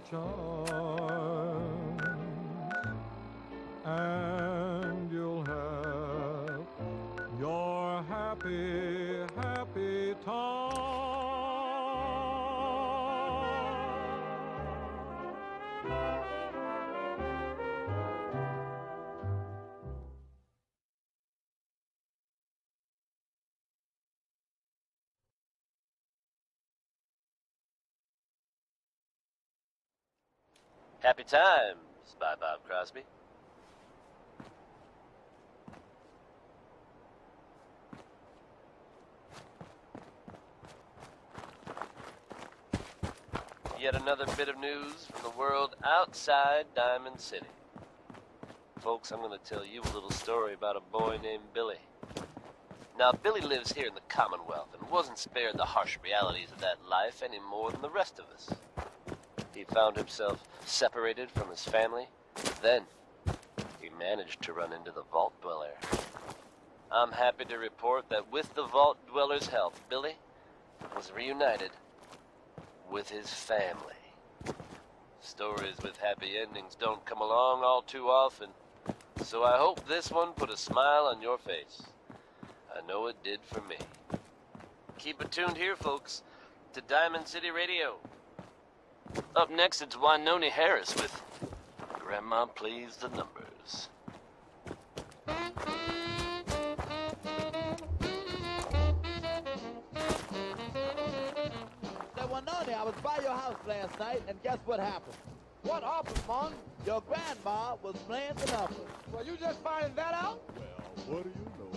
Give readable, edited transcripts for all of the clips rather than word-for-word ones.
charms, and you'll have your happy, happy time. Happy Times by Bob Crosby. Yet another bit of news from the world outside Diamond City. Folks, I'm going to tell you a little story about a boy named Billy. Now, Billy lives here in the Commonwealth and wasn't spared the harsh realities of that life any more than the rest of us. He found himself separated from his family. Then, he managed to run into the Vault Dweller. I'm happy to report that with the Vault Dweller's help, Billy was reunited with his family. Stories with happy endings don't come along all too often, so I hope this one put a smile on your face. I know it did for me. Keep it tuned here, folks, to Diamond City Radio. Up next, it's Wynonie Harris with Grandma Plays the Numbers. Say, Wynonie, I was by your house last night, and guess what happened? What happened, Mom? Your grandma was playing the numbers. Well, you just finding that out? Well, what do you know?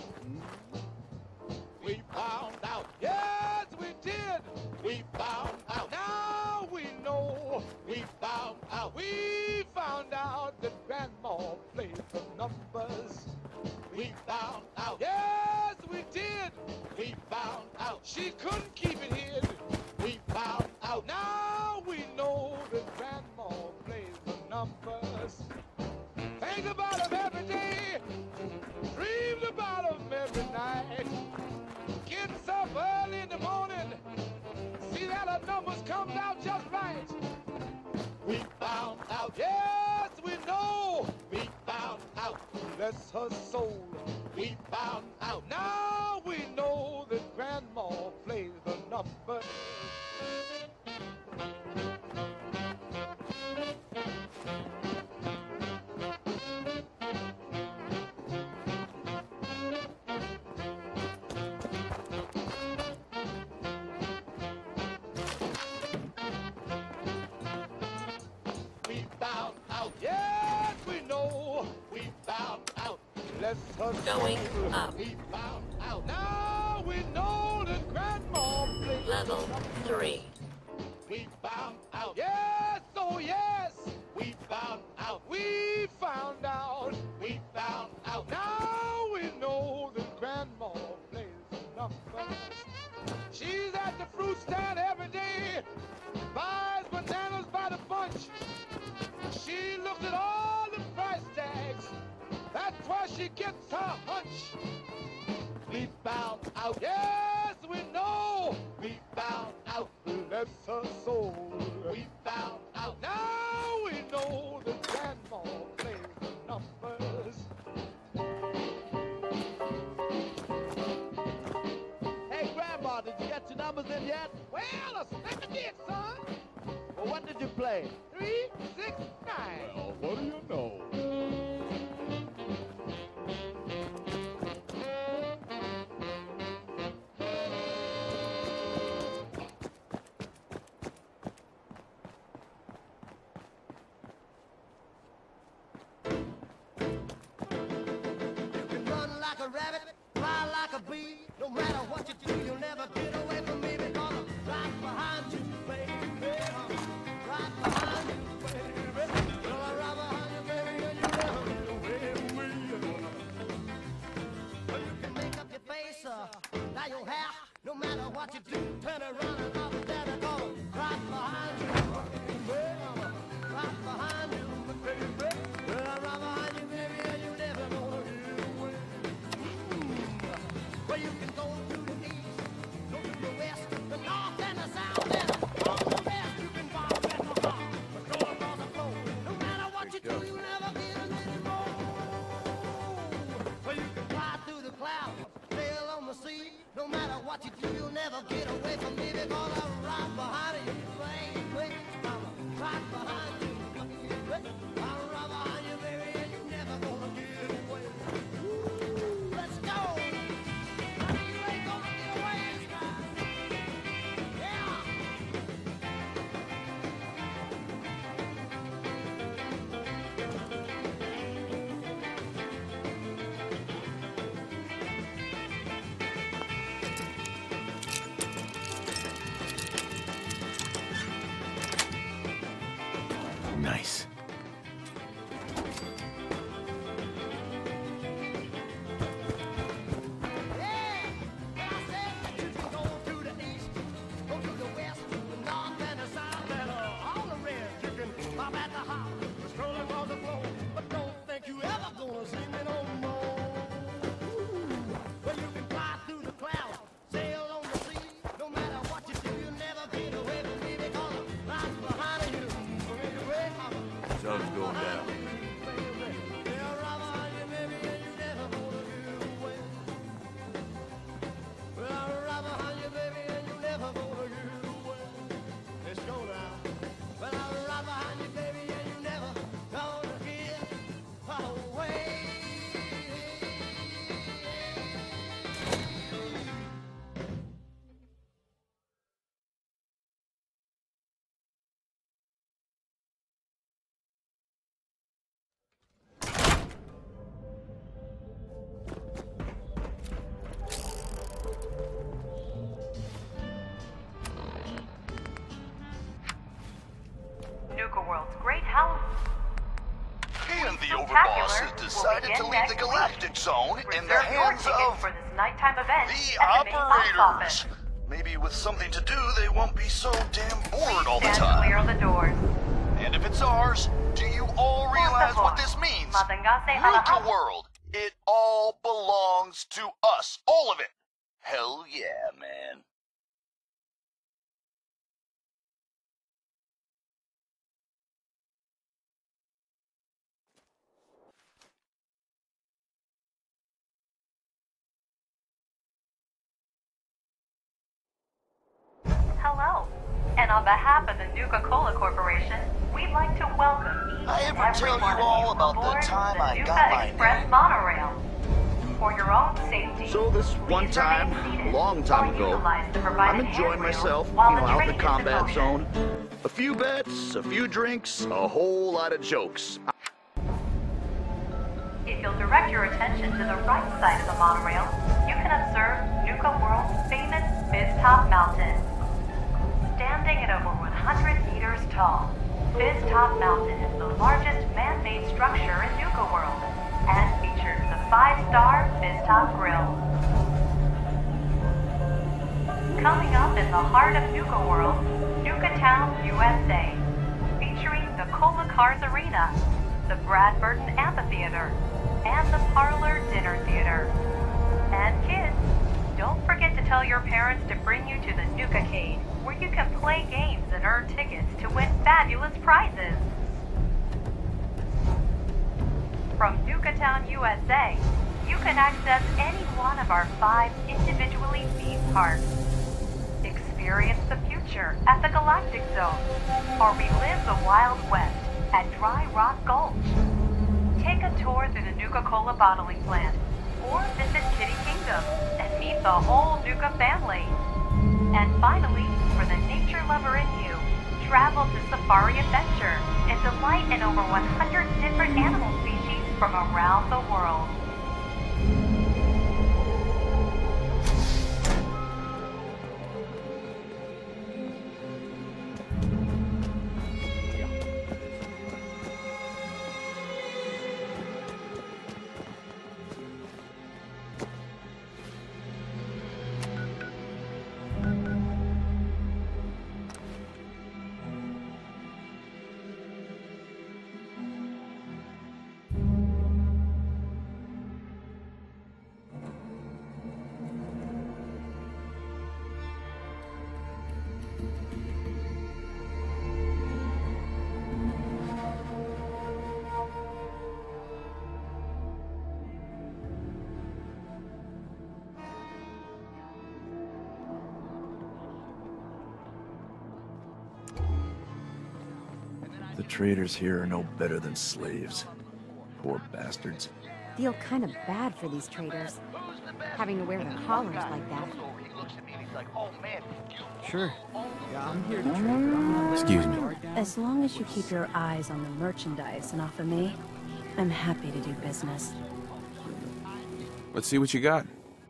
We found out. Yes, we did. We found out. Now we know. We found out. We found out that Grandma played the numbers. We found out. Yes, we did. We found out. She couldn't keep it hid. We found out. Now we know that Grandma plays the numbers. Think about them every day. Dreamed about them every night. Getting up early in the morning, see that her numbers comes out just right. We found out, yes, we know. We found out, bless her soul. We found out, now we know that Grandma plays the numbers. Yes, we know. We found out. Bless her Going soul. up. We found out. Now we know that Grandma plays Level 3. We found out. Yes, oh yes. We found out. We found out. We found out. Now we know that Grandma plays the numbers. She's at the fruit stand every day. Buys bananas by the bunch. She looked at all the price tags. That's why she gets her hunch. We found out. Yes, we know. We found out. Bless her soul. We found out. Now we know that Grandma plays the numbers. Hey, Grandma, did you get your numbers in yet? Well, I think I did, son. Well, what did you play? 3, 6, 9. Well, what do you know? You can run like a rabbit, fly like a bee. No matter what you do, you'll never get away from me because I'm right behind you, baby. Right behind you, baby. Well, I'm right behind you, baby, and you never get away from me. Well, you can make up your face, dye your hair. No matter what you do, turn around and I'll be there because I'm right behind you, baby. Right behind you, baby. Well, I'm right behind you, baby, and you never gonna get away. Well, you can go to the east, go to the west, the north and the south, and never get away from me because I'm right behind you, baby. I'm right behind you. I'm right behind you, baby, and you're never gonna get away. Ooh, let's go. Honey, you ain't gonna get away this time. Yeah. Nice. Sun's going down. Let's go now. Well, I'm right behind you, baby, and you never gonna get away. Nuka World's Great Halloween And the Spectacular Overboss has will decided begin to leave next the week. Galactic Zone in the Reserve your hands tickets of for this nighttime event the at the main box operators. office. Maybe with something to do, they won't be so damn bored all the Stand clear time. of the doors. And if it's ours, do you all realize what this means? Matangase a la Nuka World. It all belongs to us. All of it. Hell yeah, man. Hello. And on behalf of the Nuka-Cola Corporation, we'd like to welcome each I and ever every tell you one of all you about the aboard time the I Nuka got my Express name? monorail. For your own safety, So this one please time, remain seated a long time or ago, utilize the provided I'm enjoying handrails myself, while out in train the is combat motion. zone. A few bets, a few drinks, a whole lot of jokes. If you'll direct your attention to the right side of the monorail, you can observe Nuka World's famous Fizz Top Mountain. Standing at over 100 meters tall, Fizz Top Mountain is the largest man-made structure in Nuka World and features the 5-star Fizz Top Grill. Coming up in the heart of Nuka World, Nuka Town, USA, featuring the Cola Cars Arena, the Brad Burton Amphitheater, and the Parlor Dinner Theater. And kids, don't forget to tell your parents to bring you to the Nuka-Cade, where you can play games and earn tickets to win fabulous prizes. From Nuka Town, USA, you can access any one of our 5 individually themed parks. Experience the future at the Galactic Zone, or relive the Wild West at Dry Rock Gulch. Take a tour through the Nuka-Cola bottling plant, or visit Kitty Kingdom and meet the whole Nuka family. And finally, for the nature lover in you, travel to Safari Adventure and delight in over 100 different animal species from around the world. traders here are no better than slaves. Poor bastards. Feel kind of bad for these traders, having to wear their collars like that. Sure. Yeah, I'm here to trade, but I'm not Excuse me. As long as you keep your eyes on the merchandise and off of me, I'm happy to do business. Let's see what you got.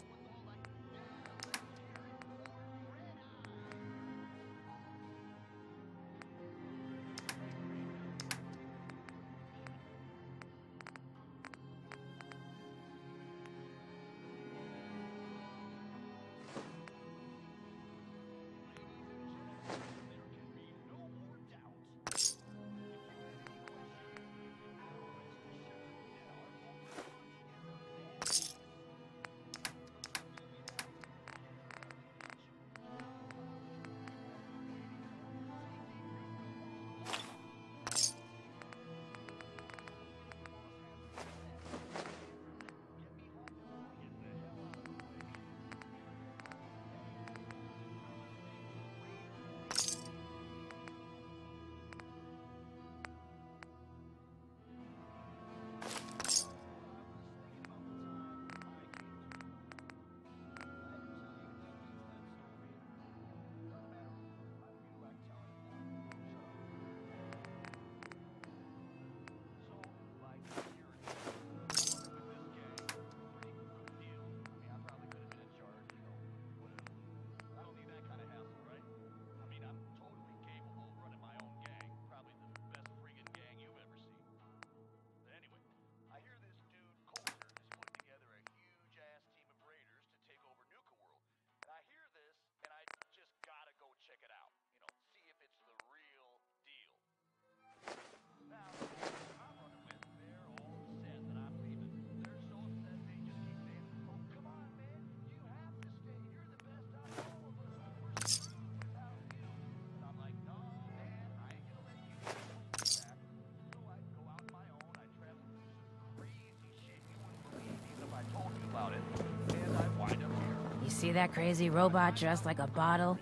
You see that crazy robot dressed like a bottle?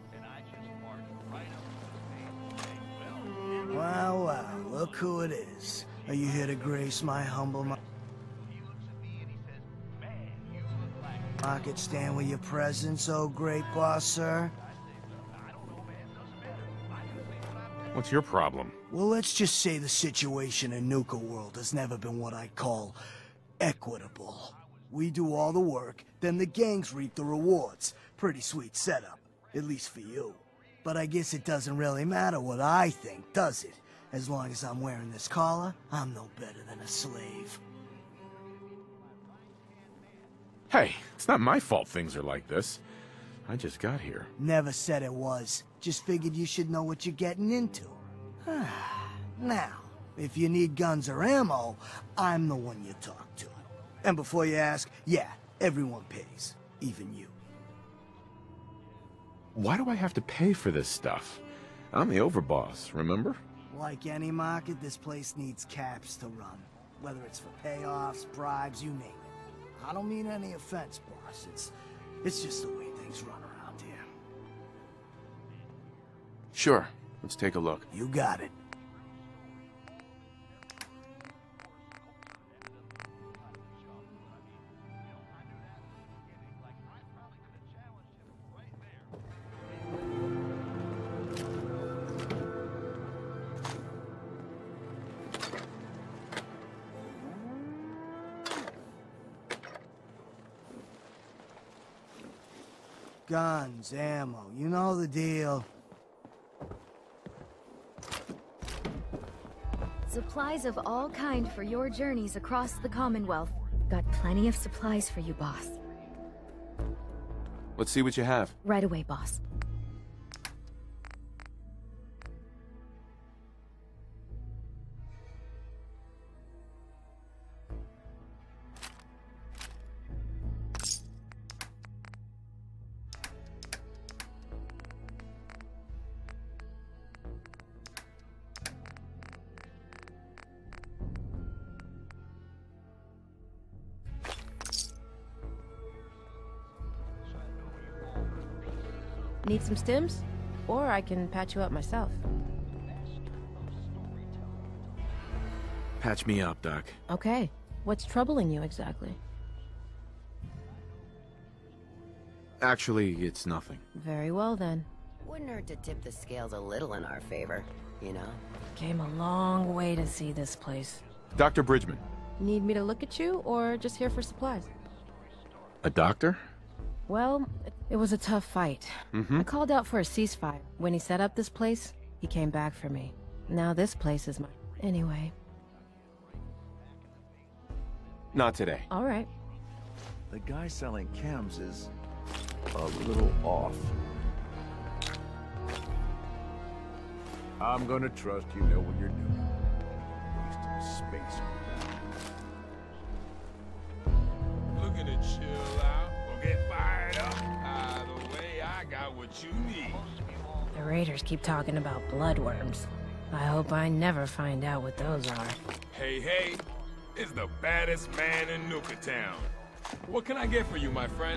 Wow, wow, look who it is. Are you here to grace my humble market stand with your presence, oh great boss, sir? What's your problem? Well, let's just say the situation in Nuka World has never been what I call equitable. We do all the work, then the gangs reap the rewards. Pretty sweet setup, at least for you. But I guess it doesn't really matter what I think, does it? As long as I'm wearing this collar, I'm no better than a slave. Hey, it's not my fault things are like this. I just got here. Never said it was. Just figured you should know what you're getting into. Now, if you need guns or ammo, I'm the one you talk to. And before you ask, yeah, everyone pays. Even you. Why do I have to pay for this stuff? I'm the overboss, remember? Like any market, this place needs caps to run. Whether it's for payoffs, bribes, you name it. I don't mean any offense, boss. It's just the way things run around here. Sure. Let's take a look. You got it. Guns, ammo, you know the deal. Supplies of all kind for your journeys across the Commonwealth. Got plenty of supplies for you, boss. Let's see what you have. Right away, boss. Need some stims? Or I can patch you up myself. Patch me up, Doc. Okay. What's troubling you exactly? Actually, it's nothing. Very well then. Wouldn't hurt to tip the scales a little in our favor, you know? Came a long way to see this place. Dr. Bridgman. Need me to look at you, or just here for supplies? A doctor? Well, it was a tough fight. I called out for a ceasefire. When he set up this place, he came back for me. Now this place is mine. Anyway. Not today. All right. The guy selling chems is a little off. I'm gonna trust you know what you're doing. Wasting space on that. Looking to chill out or get fired up. Either way, I got what you need. The Raiders keep talking about bloodworms. I hope I never find out what those are. Hey, it's the baddest man in Nuka Town. What can I get for you, my friend?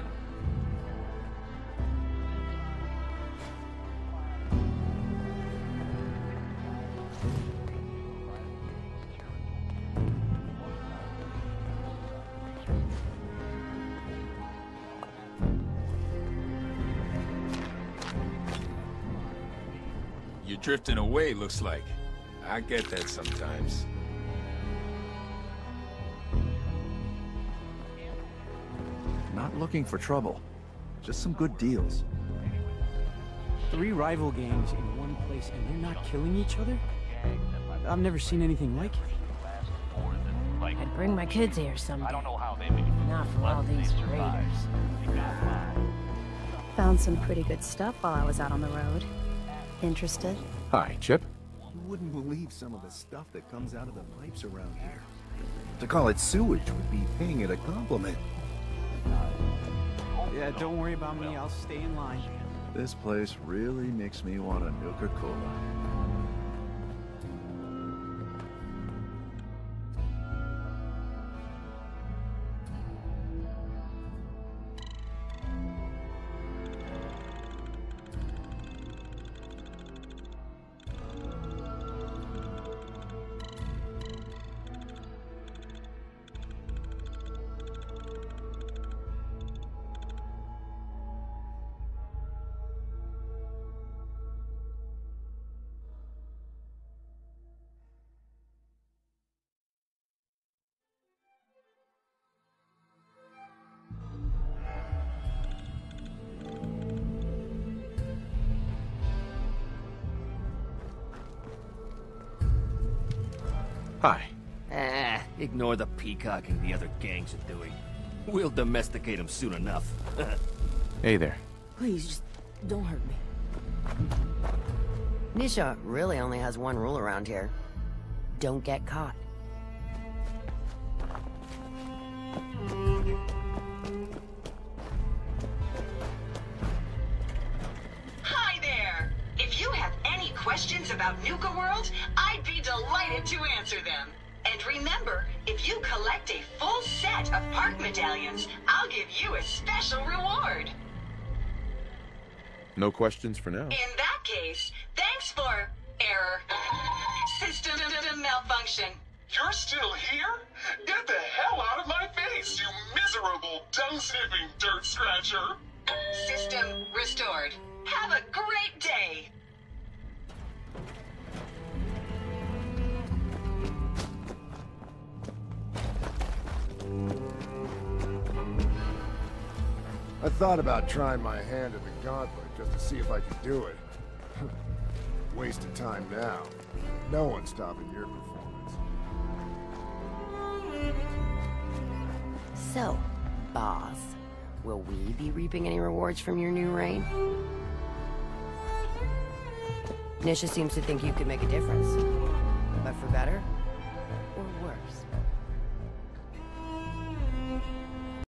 You're drifting away, looks like. I get that sometimes. Not looking for trouble. Just some good deals. 3 rival gangs in one place and they're not killing each other? I've never seen anything like it. I'd bring my kids here someday. Not for all these Raiders. Found some pretty good stuff while I was out on the road. Interested? Hi, Chip. You wouldn't believe some of the stuff that comes out of the pipes around here. To call it sewage would be paying it a compliment. Yeah, don't worry about me. I'll stay in line. This place really makes me want a Nuka-Cola. Hi. Ignore the peacocking the other gangs are doing. We'll domesticate them soon enough. Hey there. Please, just don't hurt me. Nisha really only has one rule around here. Don't get caught. Hi there! If you have any questions about Nuka World, I'd be delighted to answer them. And remember, if you collect a full set of park medallions, I'll give you a special reward. No questions for now. In that case, thanks for error. System malfunction. You're still here? Get the hell out of my face, you miserable, dung-sniffing dirt scratcher! System restored. Have a great day! I thought about trying my hand at the gauntlet just to see if I could do it. Waste of time now. No one's stopping your performance. So, boss, will we be reaping any rewards from your new reign? Nisha seems to think you could make a difference. But for better or worse?